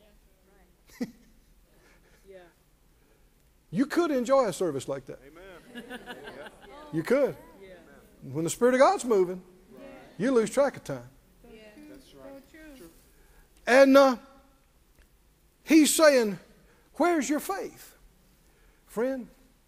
[SPEAKER 1] You could enjoy a service like that. You could. When the Spirit of God's moving, you lose track of time. And he's saying, where's your faith? Friend,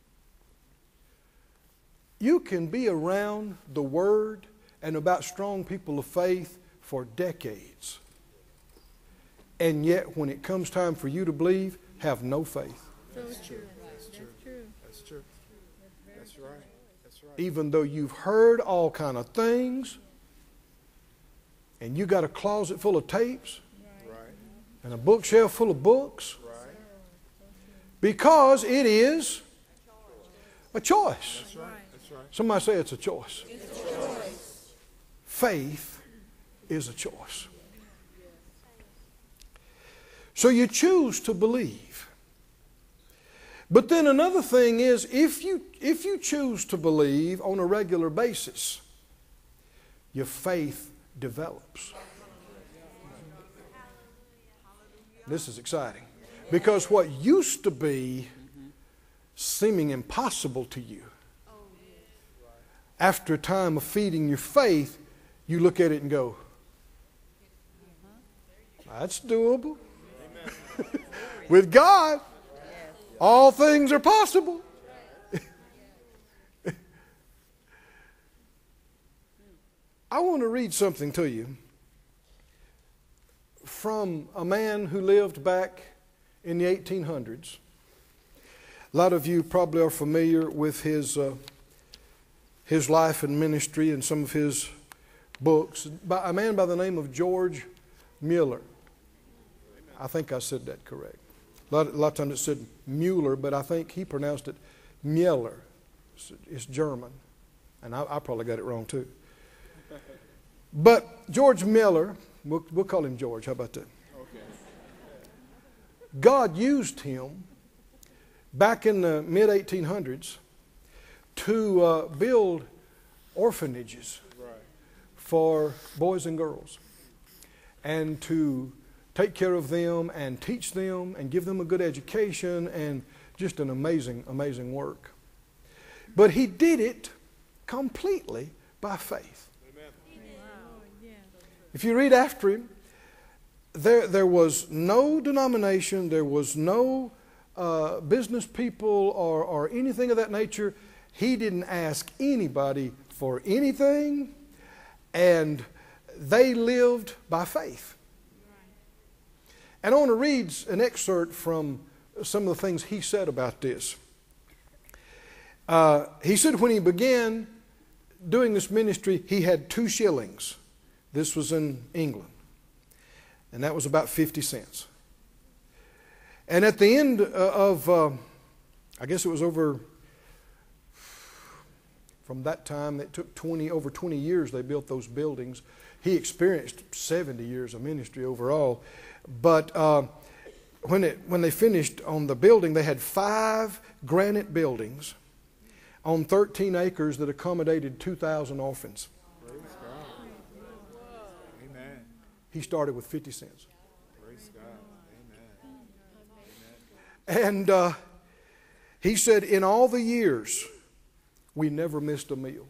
[SPEAKER 1] you can be around the Word and about strong people of faith for decades. And yet when it comes time for you to believe, have no faith.
[SPEAKER 2] That's true.
[SPEAKER 3] That's true. That's right. That's right.
[SPEAKER 1] Even though you've heard all kind of things, and you got a closet full of tapes,
[SPEAKER 3] Right.
[SPEAKER 1] and a bookshelf full of books,
[SPEAKER 3] Right.
[SPEAKER 1] because it is a choice.
[SPEAKER 3] That's right. That's right.
[SPEAKER 1] Somebody say it's a choice. Faith is a choice. So you choose to believe. But then another thing is, if you choose to believe on a regular basis, your faith develops. This is exciting. Because what used to be seeming impossible to you, after a time of feeding your faith, you look at it and go, that's doable. With God, all things are possible. I want to read something to you from a man who lived back in the 1800s. A lot of you probably are familiar with his life and ministry and some of his books. A man by the name of George Mueller. I think I said that correct. A lot of times it said Mueller, but I think he pronounced it Mueller. It's German. And I probably got it wrong too. But George Mueller, we'll call him George. How about that?
[SPEAKER 3] Okay.
[SPEAKER 1] God used him back in the mid-1800s to build orphanages
[SPEAKER 3] Right.
[SPEAKER 1] for boys and girls, and to take care of them and teach them and give them a good education, and just an amazing, amazing work. But he did it completely by faith.
[SPEAKER 3] Amen.
[SPEAKER 1] If you read after him, there was no denomination, there was no business people or anything of that nature. He didn't ask anybody for anything, and they lived by faith. And I want to read an excerpt from some of the things he said about this. He said when he began doing this ministry, he had 2 shillings. This was in England. And that was about 50 cents. And at the end of, I guess it was over, from that time, it took over 20 years they built those buildings. He experienced 70 years of ministry overall. But when they finished on the building, they had 5 granite buildings on 13 acres that accommodated 2,000 orphans.
[SPEAKER 3] Praise God. Amen.
[SPEAKER 1] He started with 50 cents.
[SPEAKER 3] Praise God. Amen.
[SPEAKER 1] And he said, in all the years, we never missed a meal.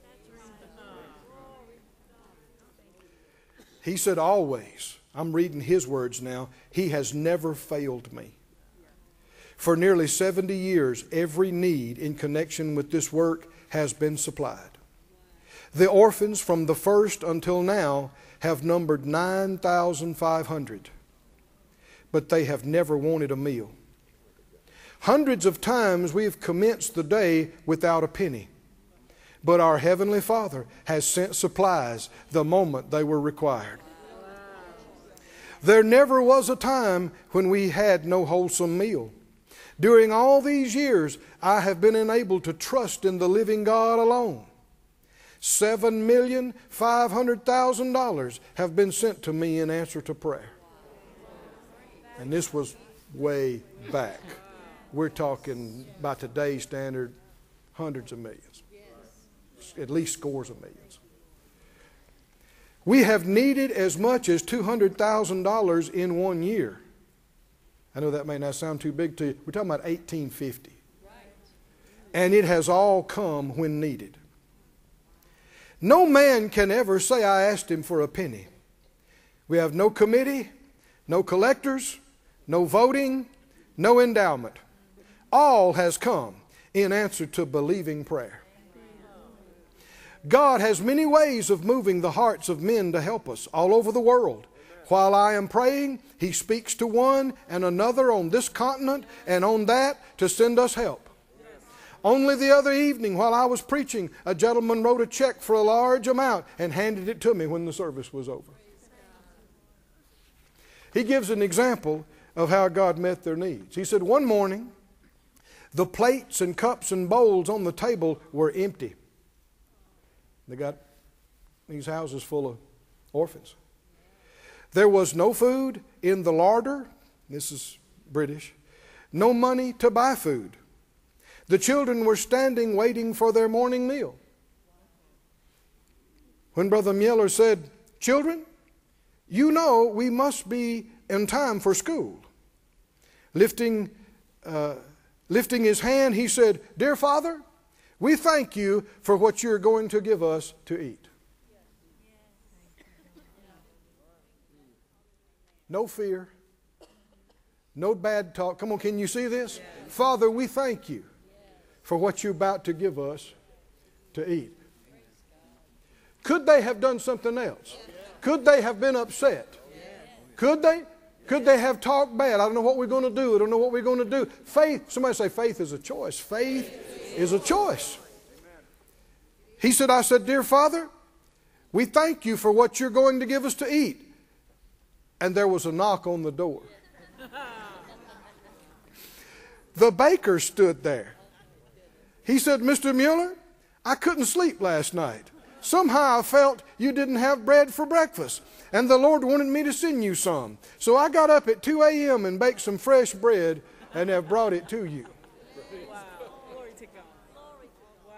[SPEAKER 1] He said, always. I'm reading his words now. He has never failed me. For nearly 70 years, every need in connection with this work has been supplied. The orphans from the first until now have numbered 9,500, but they have never wanted a meal. Hundreds of times we have commenced the day without a penny, but our Heavenly Father has sent supplies the moment they were required. There never was a time when we had no wholesome meal. During all these years, I have been enabled to trust in the living God alone. $7,500,000 have been sent to me in answer to prayer. And this was way back. We're talking, by today's standard, hundreds of millions. At least scores of millions. We have needed as much as $200,000 in 1 year. I know that may not sound too big to you. We're talking about 1850. And it has all come when needed. No man can ever say, I asked him for a penny. We have no committee, no collectors, no voting, no endowment. All has come in answer to believing prayer. God has many ways of moving the hearts of men to help us all over the world. While I am praying, He speaks to one and another on this continent and on that to send us help. Only the other evening while I was preaching, a gentleman wrote a check for a large amount and handed it to me when the service was over. He gives an example of how God met their needs. He said, one morning, the plates and cups and bowls on the table were empty. They got these houses full of orphans. There was no food in the larder. This is British. No money to buy food. The children were standing waiting for their morning meal. When Brother Mueller said, children, you know we must be in time for school. Lifting his hand, he said, dear Father, we thank you for what you're going to give us to eat. No fear. No bad talk. Come on, can you see this? Father, we thank you for what you're about to give us to eat. Could they have done something else? Could they have been upset? Could they? Could they have talked bad? I don't know what we're going to do. I don't know what we're going to do. Faith, somebody say faith is a choice. Faith is a choice. He said, I said, dear Father, we thank you for what you're going to give us to eat. And there was a knock on the door. The baker stood there. He said, Mr. Mueller, I couldn't sleep last night. Somehow I felt you didn't have bread for breakfast. And the Lord wanted me to send you some. So I got up at 2 a.m. and baked some fresh bread and have brought it to you.
[SPEAKER 2] Wow. Glory to God. Wow.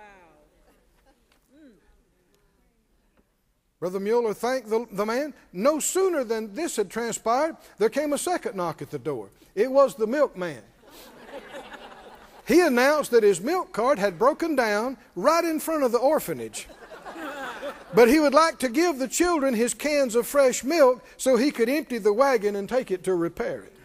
[SPEAKER 1] Brother Mueller thanked the man. No sooner than this had transpired, there came a second knock at the door. It was the milkman. He announced that his milk cart had broken down right in front of the orphanage. But he would like to give the children his cans of fresh milk so he could empty the wagon and take it to repair it.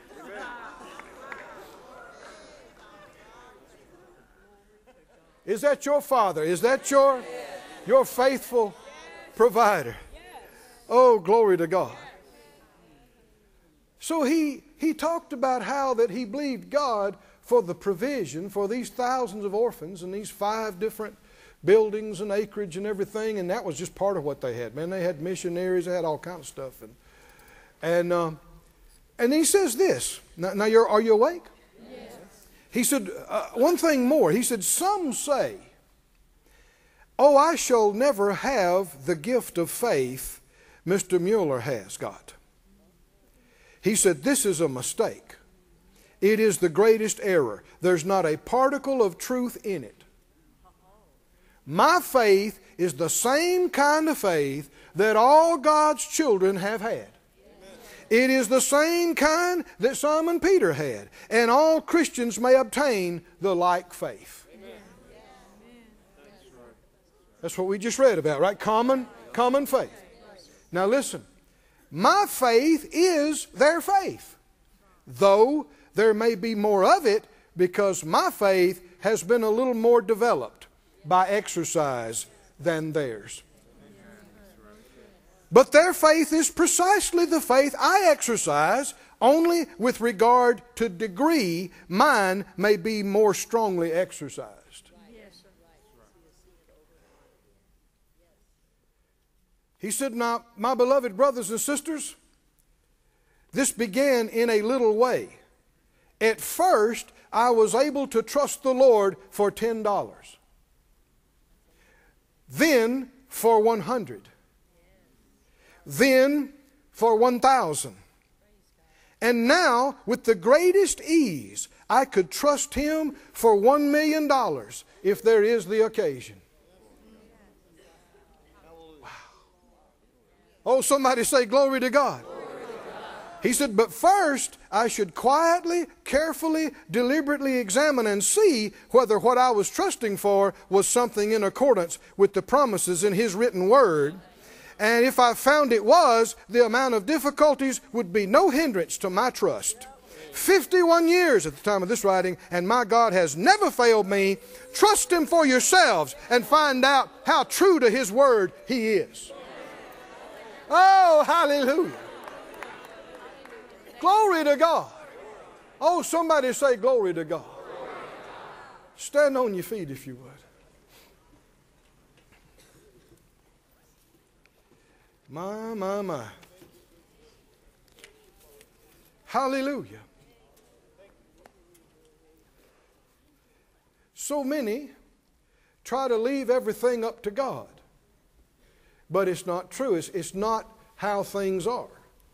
[SPEAKER 1] Is that your Father? Is that your faithful provider? Oh, glory to God. So he talked about how that he believed God for the provision for these thousands of orphans and these 5 different buildings and acreage and everything, and that was just part of what they had. Man, they had missionaries, they had all kinds of stuff. And he says this. Now are you awake? Yes. He said, one thing more. He said, some say, oh, I shall never have the gift of faith Mr. Mueller has got. He said, this is a mistake. it is the greatest error. There's not a particle of truth in it. My faith is the same kind of faith that all God's children have had. It is the same kind that Simon Peter had. And all Christians may obtain the like faith. That's what we just read about, right? Common faith. Now listen. My faith is their faith. Though there may be more of it because my faith has been a little more developed by exercise than theirs. But their faith is precisely the faith I exercise, only with regard to degree, mine may be more strongly exercised. He said, now, my beloved brothers and sisters, this began in a little way. At first, I was able to trust the Lord for $10. Then for 100. Then for 1,000. And now, with the greatest ease, I could trust Him for $1 million if there is the occasion. Wow. Oh, somebody say glory to God. He said, but first I should quietly, carefully, deliberately examine and see whether what I was trusting for was something in accordance with the promises in His written Word. And if I found it was, the amount of difficulties would be no hindrance to my trust. 51 years at the time of this writing, and my God has never failed me. Trust Him for yourselves and find out how true to His Word He is. Oh, hallelujah. Glory to God. Oh, somebody say glory to God. Stand on your feet if you would. My. Hallelujah. So many try to leave everything up to God. But it's not true. It's not how things are.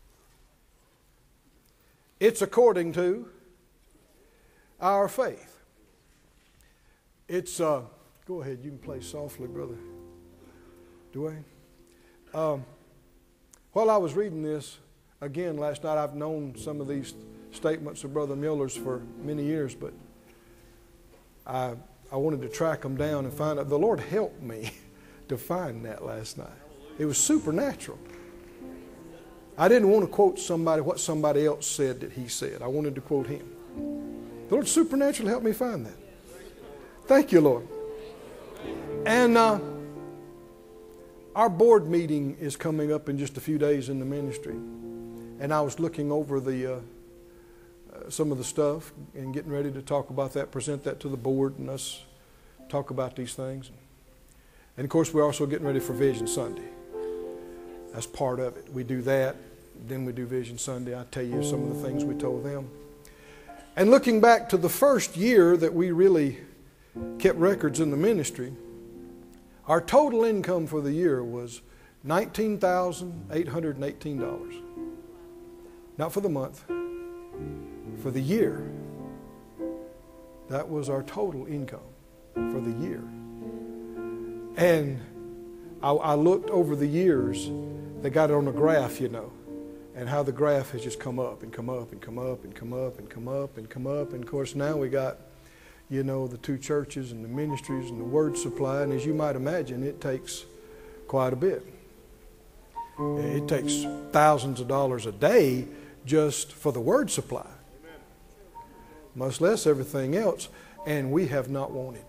[SPEAKER 1] It's according to our faith. It's, go ahead, you can play softly, Brother Dwayne. While I was reading this again last night, I've known some of these statements of Brother Mueller's for many years, but I wanted to track them down and find out. The Lord helped me to find that last night. It was supernatural. I didn't want to quote what somebody else said that he said. I wanted to quote him. The Lord supernaturally helped me find that. Thank you, Lord. And our board meeting is coming up in just a few days in the ministry. And I was looking over some of the stuff and getting ready to talk about that, present that to the board, and us talk about these things. And of course, we're also getting ready for Vision Sunday. That's part of it. We do that. Then we do Vision Sunday. I tell you some of the things we told them. And looking back to the first year that we really kept records in the ministry, our total income for the year was $19,818. Not for the month, for the year. That was our total income for the year. And I looked over the years. They got it on a graph, you know, and how the graph has just come up and come up and come up and come up and come up and come up. And of course now we got, you know, the two churches and the ministries and the word supply. And as you might imagine, it takes quite a bit. It takes thousands of dollars a day just for the word supply, much less everything else. And we have not wanted.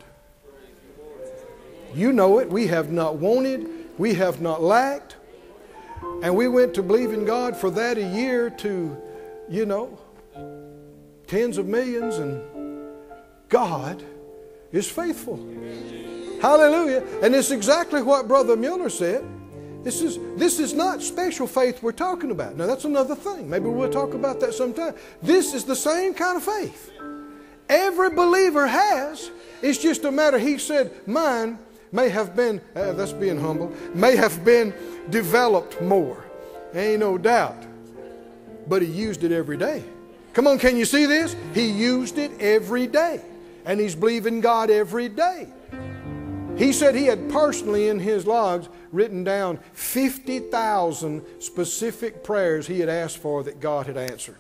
[SPEAKER 1] You know it. We have not wanted. We have not lacked. And we went to believing God for that a year to, you know, tens of millions. And God is faithful. Hallelujah. And it's exactly what Brother Mueller said. This is not special faith we're talking about. Now that's another thing. Maybe we'll talk about that sometime. This is the same kind of faith every believer has. It's just a matter, he said, mine may have been, that's being humble, may have been developed more. Ain't no doubt. But he used it every day. Come on, can you see this? He used it every day. And he's believing God every day. He said he had personally in his logs written down 50,000 specific prayers he had asked for that God had answered.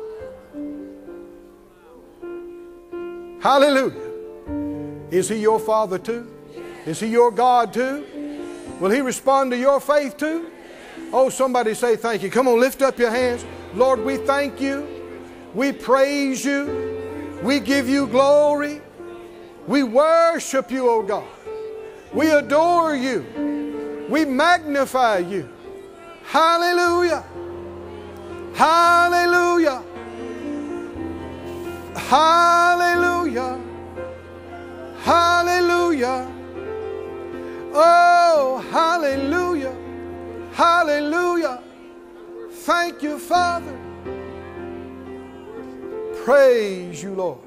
[SPEAKER 1] Hallelujah. Is he your Father too? Is he your God too? Will he respond to your faith too? Oh, somebody say thank you. Come on, lift up your hands. Lord, we thank you. We praise you. We give you glory. We worship you, oh God. We adore you. We magnify you. Hallelujah. Hallelujah. Hallelujah. Hallelujah. Oh, hallelujah. Hallelujah. Thank you, Father. Praise you, Lord.